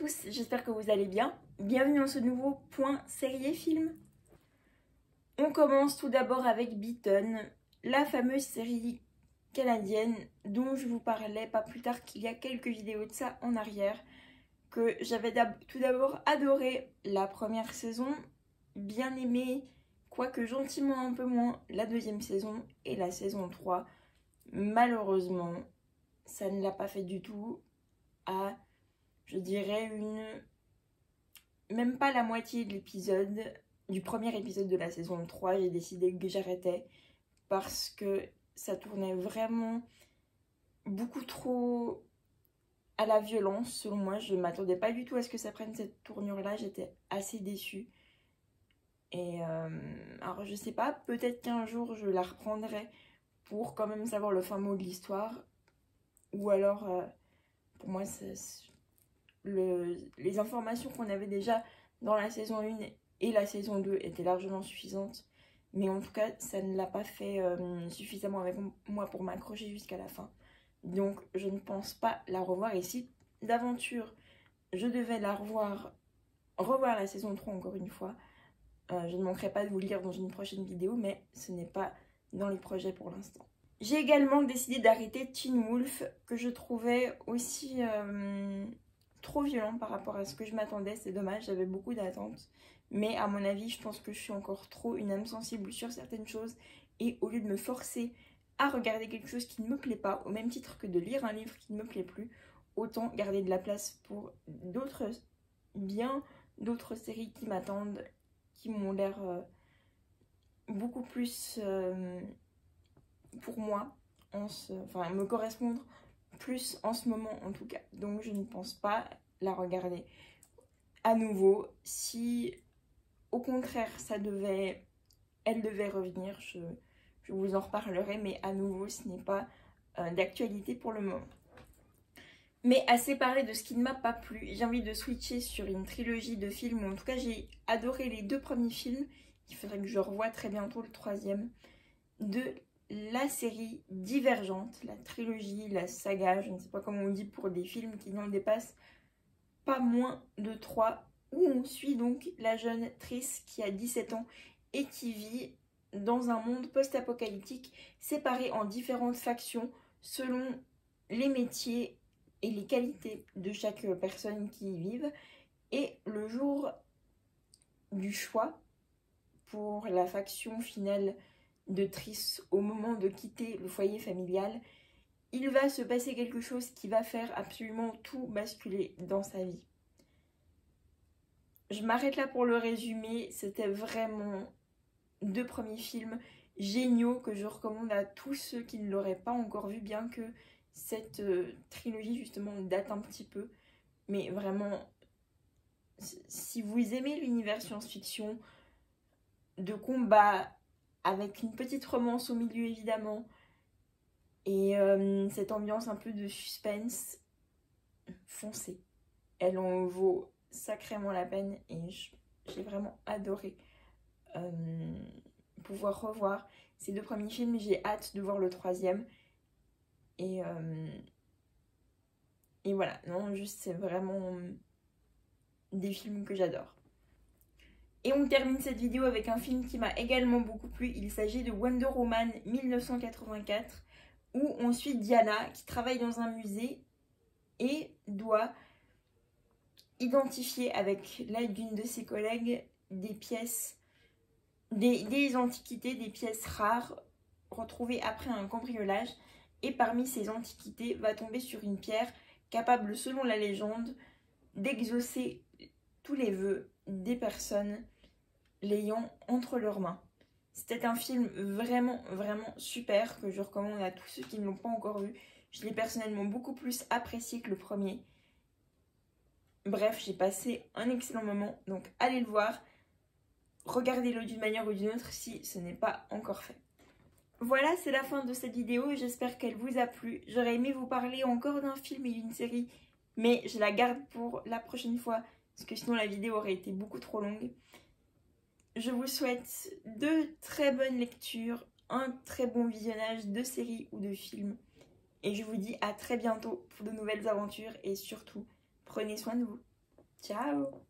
tous, j'espère que vous allez bien. Bienvenue dans ce nouveau point série et film. On commence tout d'abord avec Beaton, la fameuse série canadienne dont je vous parlais pas plus tard qu'il y a quelques vidéos de ça en arrière, que j'avais tout d'abord adoré la première saison, bien aimé, quoique gentiment un peu moins, la deuxième saison et la saison 3. Malheureusement, ça ne l'a pas fait du tout à, je dirais, même pas la moitié de l'épisode, du premier épisode de la saison 3, j'ai décidé que j'arrêtais parce que ça tournait vraiment beaucoup trop à la violence, selon moi. Je m'attendais pas du tout à ce que ça prenne cette tournure-là, j'étais assez déçue. Et alors je sais pas, peut-être qu'un jour je la reprendrai pour quand même savoir le fin mot de l'histoire. Ou alors, pour moi, les informations qu'on avait déjà dans la saison 1 et la saison 2 étaient largement suffisantes. Mais en tout cas, ça ne l'a pas fait suffisamment avec moi pour m'accrocher jusqu'à la fin. Donc, je ne pense pas la revoir. Et si d'aventure, je devais la revoir la saison 3 encore une fois, je ne manquerai pas de vous le dire dans une prochaine vidéo, mais ce n'est pas dans les projets pour l'instant. J'ai également décidé d'arrêter Teen Wolf, que je trouvais aussi trop violent par rapport à ce que je m'attendais. C'est dommage, j'avais beaucoup d'attentes. Mais à mon avis, je pense que je suis encore trop une âme sensible sur certaines choses. Et au lieu de me forcer à regarder quelque chose qui ne me plaît pas, au même titre que de lire un livre qui ne me plaît plus, autant garder de la place pour d'autres séries qui m'attendent, qui m'ont l'air beaucoup plus... pour moi, me correspondre plus en ce moment en tout cas. Donc je ne pense pas la regarder à nouveau. Si au contraire elle devait revenir, je vous en reparlerai, mais à nouveau ce n'est pas d'actualité pour le moment. Mais assez parlé de ce qui ne m'a pas plu, j'ai envie de switcher sur une trilogie de films, ou en tout cas j'ai adoré les 2 premiers films, il faudrait que je revoie très bientôt le 3e, de la série Divergente, la trilogie, la saga, je ne sais pas comment on dit pour des films qui n'en dépassent pas moins de 3, où on suit donc la jeune Triss qui a 17 ans et qui vit dans un monde post-apocalyptique séparé en différentes factions selon les métiers et les qualités de chaque personne qui y vive. Et le jour du choix pour la faction finale de Triss au moment de quitter le foyer familial, il va se passer quelque chose qui va faire absolument tout basculer dans sa vie. Je m'arrête là pour le résumé. C'était vraiment 2 premiers films géniaux que je recommande à tous ceux qui ne l'auraient pas encore vu, bien que cette trilogie justement date un petit peu. Mais vraiment, si vous aimez l'univers science-fiction, de combat, avec une petite romance au milieu évidemment, et cette ambiance un peu de suspense, foncez. Elle en vaut sacrément la peine et j'ai vraiment adoré pouvoir revoir ces 2 premiers films. J'ai hâte de voir le 3e. Et voilà, non, juste c'est vraiment des films que j'adore. Et on termine cette vidéo avec un film qui m'a également beaucoup plu. Il s'agit de Wonder Woman 1984, où on suit Diana qui travaille dans un musée et doit identifier avec l'aide d'une de ses collègues des pièces, des antiquités, des pièces rares retrouvées après un cambriolage. Et parmi ces antiquités va tomber sur une pierre capable, selon la légende, d'exaucer tous les vœux des personnes l'ayant entre leurs mains. C'était un film vraiment, vraiment super que je recommande à tous ceux qui ne l'ont pas encore vu. Je l'ai personnellement beaucoup plus apprécié que le premier. Bref, j'ai passé un excellent moment, donc allez le voir. Regardez-le d'une manière ou d'une autre si ce n'est pas encore fait. Voilà, c'est la fin de cette vidéo et j'espère qu'elle vous a plu. J'aurais aimé vous parler encore d'un film et d'une série, mais je la garde pour la prochaine fois, parce que sinon la vidéo aurait été beaucoup trop longue. Je vous souhaite de très bonnes lectures, un très bon visionnage de séries ou de films. Et je vous dis à très bientôt pour de nouvelles aventures et surtout, prenez soin de vous. Ciao!